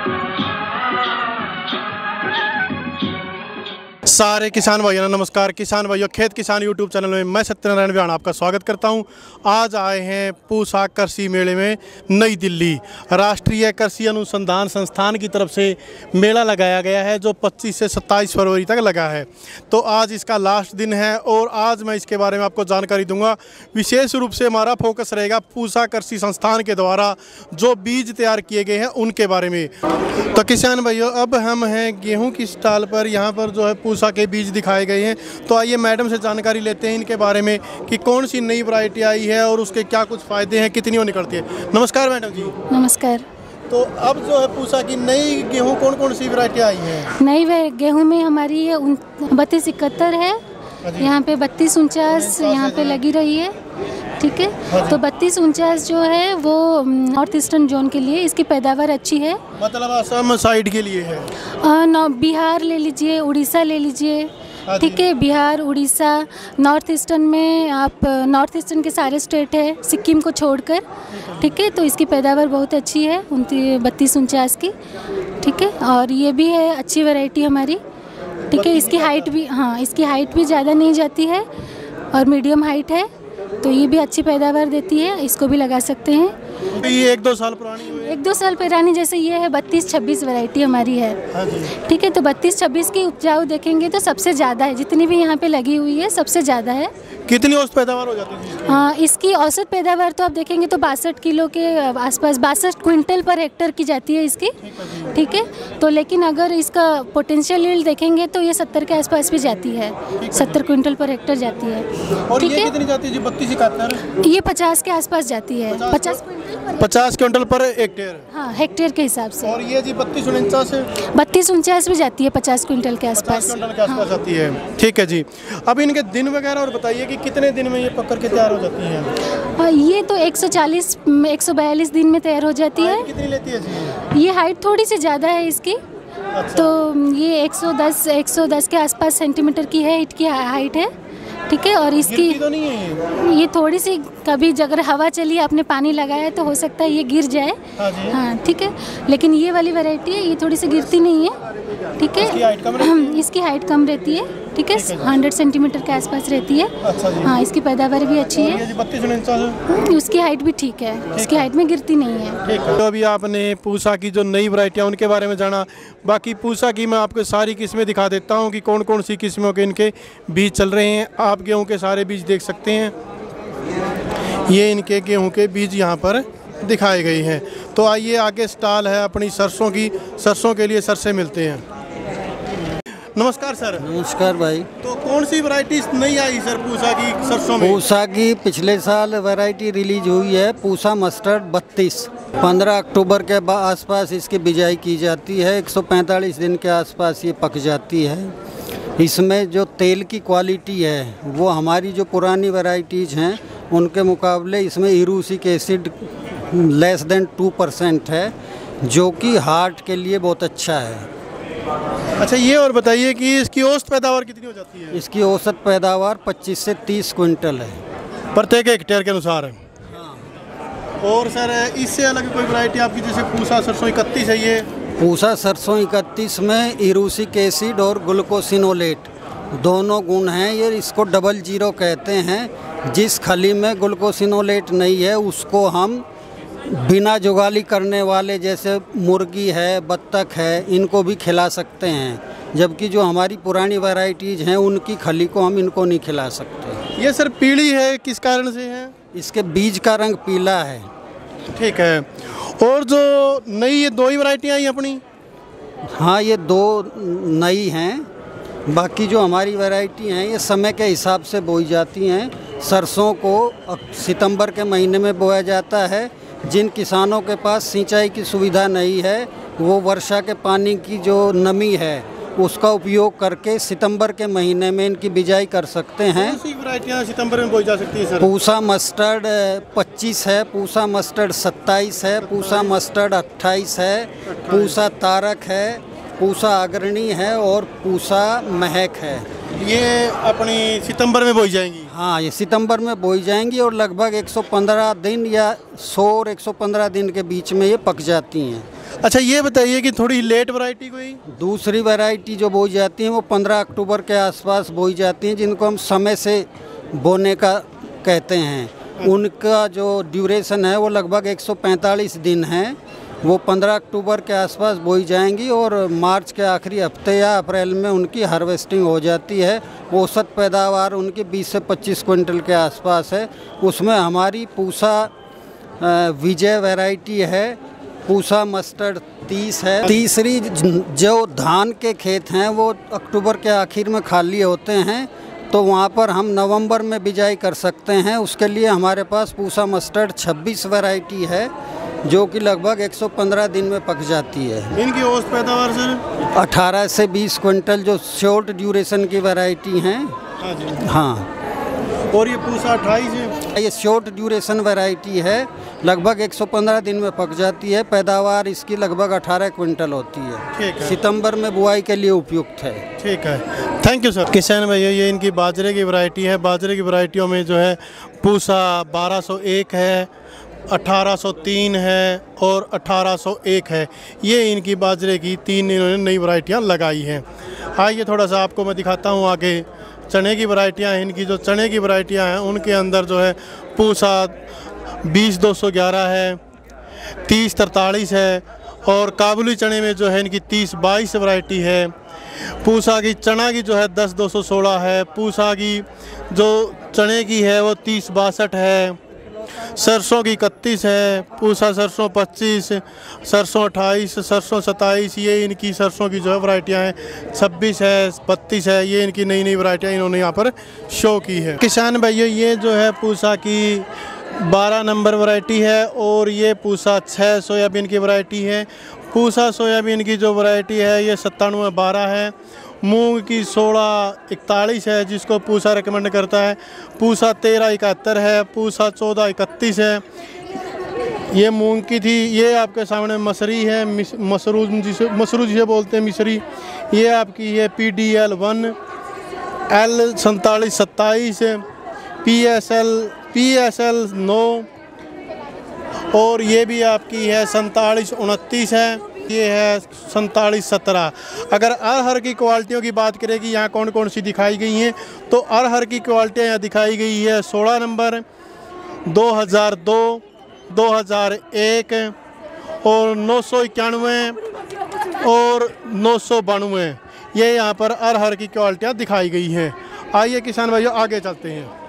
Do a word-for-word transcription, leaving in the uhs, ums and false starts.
सारे किसान भाइयों नमस्कार। किसान भाइयों, खेत किसान यूट्यूब चैनल में मैं सत्यनारायण व्यान आपका स्वागत करता हूं। आज आए हैं पूसा कृषि मेले में नई दिल्ली। राष्ट्रीय कृषि अनुसंधान संस्थान की तरफ से मेला लगाया गया है जो पच्चीस से सत्ताईस फरवरी तक लगा है। तो आज इसका लास्ट दिन है और आज मैं इसके बारे में आपको जानकारी दूंगा। विशेष रूप से हमारा फोकस रहेगा पूसा कृषि संस्थान के द्वारा जो बीज तैयार किए गए हैं उनके बारे में। तो किसान भाइयों, अब हम हैं गेहूँ की स्टॉल पर। यहाँ पर जो है पूसा के बीज दिखाए गए हैं। तो आइए मैडम से जानकारी लेते हैं इनके बारे में कि कौन सी नई वैरायटी आई है और उसके क्या कुछ फ़ायदे हैं, कितनी वो निकलती है। नमस्कार मैडम जी। नमस्कार। तो अब जो है पूसा की नई गेहूं कौन कौन सी वैरायटी आई है? नई गेहूं में हमारी ये बत्तीस इकहत्तर है, यहाँ पे बत्तीस उनचास यहाँ पे लगी रही है। ठीक है, तो बत्तीस उनचास जो है वो नॉर्थ ईस्टर्न जोन के लिए इसकी पैदावार अच्छी है। मतलब असम साइड के लिए है? आ, बिहार ले लीजिए, उड़ीसा ले लीजिए। ठीक है, बिहार, उड़ीसा, नॉर्थ ईस्टर्न में आप नॉर्थ ईस्टर्न के सारे स्टेट है सिक्किम को छोड़कर। ठीक है, तो इसकी पैदावार बहुत अच्छी है बत्तीस उनचास की। ठीक है, और ये भी है अच्छी वैरायटी हमारी। ठीक है, इसकी हाइट भी, हाँ इसकी हाइट भी ज़्यादा नहीं जाती है और मीडियम हाइट है, तो ये भी अच्छी पैदावार देती है। इसको भी लगा सकते हैं। तो ये एक दो साल पुरानी है? एक दो साल पुरानी, जैसे ये है बत्तीस छब्बीस वैरायटी हमारी है। ठीक है, तो बत्तीस छब्बीस की उपजाऊ देखेंगे तो सबसे ज़्यादा है, जितनी भी यहाँ पे लगी हुई है सबसे ज़्यादा है। कितनी औसत पैदावार हो जाती है? हाँ, इसकी औसत पैदावार तो आप देखेंगे तो बासठ किलो के आसपास, बासठ क्विंटल पर हेक्टर की जाती है इसकी। ठीक है, तो लेकिन अगर इसका पोटेंशियल यील्ड देखेंगे तो ये सत्तर के आसपास भी जाती है, सत्तर क्विंटल पर हेक्टर जाती है। और ये कितनी जाती है जी बत्तीस इकहत्तर? ये पचास के आसपास जाती है, पचास पचास क्विंटल पर हेक्टेयर। हाँ, हेक्टेयर के हिसाब से। और ये जी बत्तीस उनचास बत्तीस उनचास भी जाती है, पचास क्विंटल के आसपास, क्विंटल के आसपास जाती है। ठीक है जी, अब इनके दिन वगैरह और बताइए कि कितने दिन में ये पक के तैयार हो जाती है? ये तो एक सौ चालीस एक सौ बयालीस दिन में तैयार हो जाती है। कितनी लेती है जी? ये हाइट थोड़ी सी ज़्यादा है इसकी। अच्छा। तो ये एक सौ दस एक सौ दस के आसपास सेंटीमीटर की है, इट की हाइट है। ठीक है, और इसकी तो नहीं है ये थोड़ी सी, कभी अगर हवा चली आपने पानी लगाया तो हो सकता है ये गिर जाए। हाँ, ठीक है, लेकिन ये वाली वैरायटी है, ये थोड़ी सी गिरती नहीं है। ठीक है, इसकी हाइट कम रहती है, इसकी हाइट कम रहती है। ठीक है, हंड्रेड सेंटीमीटर के आसपास रहती है। अच्छा जी। हाँ, इसकी पैदावार भी अच्छी है, उसकी हाइट भी ठीक है, उसकी हाइट में गिरती नहीं है। ठीक है, तो अभी आपने पूसा की जो नई वैरायटियाँ उनके बारे में जाना। बाकी पूसा की मैं आपको सारी किस्में दिखा देता हूँ कि कौन कौन सी किस्मों के इनके बीज चल रहे हैं। आप गेहूँ के सारे बीज देख सकते हैं, ये इनके गेहूँ के बीज यहाँ पर दिखाए गए हैं। तो आइए आगे स्टॉल है अपनी सरसों की, सरसों के लिए सर से मिलते हैं। नमस्कार सर। नमस्कार भाई। तो कौन सी वैरायटी नई आई सर पूसा की सरसों में? पूसा की पिछले साल वैरायटी रिलीज हुई है, पूसा मस्टर्ड बत्तीस। पंद्रह अक्टूबर के आसपास इसकी बिजाई की जाती है, एक सौ पैंतालीस दिन के आसपास ये पक जाती है। इसमें जो तेल की क्वालिटी है वो हमारी जो पुरानी वैरायटीज़ हैं उनके मुकाबले इसमें erucic acid less than two percent है, जो कि हार्ट के लिए बहुत अच्छा है। अच्छा, ये और बताइए कि इसकी औसत पैदावार कितनी हो जाती है? इसकी औसत पैदावार पच्चीस से तीस क्विंटल है प्रत्येक हेक्टेयर के अनुसार। हाँ। और सर इससे अलग कोई वैरायटी आपकी, जैसे पूसा सरसों इकतीस है? ये पूसा सरसों इकतीस में इरूसिक एसिड और ग्लूकोसिनोलेट दोनों गुण हैं। ये इसको डबल जीरो कहते हैं। जिस खली में ग्लूकोसिनोलेट नहीं है उसको हम बिना जुगाली करने वाले, जैसे मुर्गी है, बत्तख है, इनको भी खिला सकते हैं, जबकि जो हमारी पुरानी वैरायटीज़ हैं उनकी खली को हम इनको नहीं खिला सकते। ये सर पीली है, किस कारण से है? इसके बीज का रंग पीला है। ठीक है, और जो नई ये दो ही वैरायटियाँ आई अपनी? हाँ, ये दो नई हैं। बाकी जो हमारी वैरायटी हैं ये समय के हिसाब से बोई जाती हैं। सरसों को सितंबर के महीने में बोया जाता है। जिन किसानों के पास सिंचाई की सुविधा नहीं है वो वर्षा के पानी की जो नमी है उसका उपयोग करके सितंबर के महीने में इनकी बिजाई कर सकते हैं। कौन सी वैरायटियाँ सितंबर में बोई जा सकती है सर? पूसा मस्टर्ड पच्चीस है, पूसा मस्टर्ड सत्ताईस है, पूसा मस्टर्ड अट्ठाईस है, पूसा तारक है, पूसा अग्रणी है और पूसा महक है। ये अपनी सितंबर में बोई जाएंगी? हाँ, ये सितंबर में बोई जाएंगी और लगभग एक सौ पंद्रह दिन या सौ और एक सौ पंद्रह दिन के बीच में ये पक जाती हैं। अच्छा ये बताइए कि थोड़ी लेट वैरायटी कोई? दूसरी वैरायटी जो बोई जाती है वो पंद्रह अक्टूबर के आसपास बोई जाती हैं, जिनको हम समय से बोने का कहते हैं। उनका जो ड्यूरेशन है वो लगभग एक सौ पैंतालीस दिन है। वो पंद्रह अक्टूबर के आसपास बोई जाएंगी और मार्च के आखिरी हफ्ते या अप्रैल में उनकी हार्वेस्टिंग हो जाती है। औसत पैदावार उनकी बीस से पच्चीस क्विंटल के आसपास है। उसमें हमारी पूसा विजय वैरायटी है, पूसा मस्टर्ड तीस है। तीसरी जो धान के खेत हैं वो अक्टूबर के आखिर में खाली होते हैं, तो वहाँ पर हम नवंबर में बिजाई कर सकते हैं। उसके लिए हमारे पास पूसा मस्टर्ड छब्बीस वैरायटी है, जो कि लगभग एक सौ पंद्रह दिन में पक जाती है। इनकी औसत पैदावार सर अठारह से बीस क्विंटल जो शॉर्ट ड्यूरेशन की वैरायटी हैं। हाँ जी। हाँ, और ये पूसा अट्ठाईस है, ये शॉर्ट ड्यूरेशन वैरायटी है, लगभग एक सौ पंद्रह दिन में पक जाती है। पैदावार इसकी लगभग अठारह क्विंटल होती है। ठीक है। सितंबर में बुआई के लिए उपयुक्त है। ठीक है, थैंक यू सर। किसान भैया ये इनकी बाजरे की वैरायटी है। बाजरे की वैरायटियों में जो है पूसा बारह सौ एक है, अठारह सौ तीन है और अठारह सौ एक है। ये इनकी बाजरे की तीन इन्होंने नई वैरायटियाँ लगाई हैं। आइए थोड़ा सा आपको मैं दिखाता हूँ आगे चने की वैरायटियाँ हैं। इनकी जो चने की वैरायटियाँ हैं उनके अंदर जो है पूसा बीस दो सौ ग्यारह है, तीस तरतालीस है, और काबुली चने में जो है इनकी तीस बाईस वैरायटी है। पूसा की चना की जो है दस दो सौ सोलह है। पूसा की जो चने की है वो तीस बासठ है। सरसों की इकतीस है। पूसा सरसों पच्चीस, सरसों अट्ठाईस, सरसों सत्ताईस, ये इनकी सरसों की जो है वैरायटियाँ हैं। छब्बीस है, बत्तीस है, ये इनकी नई नई वैरायटियाँ इन्होंने यहाँ पर शो की है। किसान भाइयों ये जो है पूसा की बारह नंबर वैरायटी है और ये पूसा छः सोयाबीन की वैरायटी है। पूसा सोयाबीन की जो वैरायटी है ये सत्तानवे बारह है। मूंग की सोलह इकतालीस है, जिसको पूसा रिकमेंड करता है। पूसा तेरह इकहत्तर है। पूसा चौदह इकतीस है। ये मूंग की थी। ये आपके सामने मसरी है, मसरू जिसे मसरू जिसे बोलते हैं मिसरी। ये आपकी है P D L one, L सैंतालीस सत्ताईस, P S L P S L नौ, और ये भी आपकी है सैंतालीस उनतीस है। ये है सैंतालीस सत्रह। अगर अरहर की क्वालिटियों की बात करें कि यहाँ कौन कौन सी दिखाई गई हैं, तो अरहर की क्वालिटियाँ यहाँ दिखाई गई है सोलह नंबर, दो हज़ार दो, दो हज़ार एक और नौ सौ इक्यानवे और नौ सौ बानवे। ये यहाँ पर अरहर की क्वालिटियाँ दिखाई गई हैं। आइए किसान भाइयों आगे चलते हैं।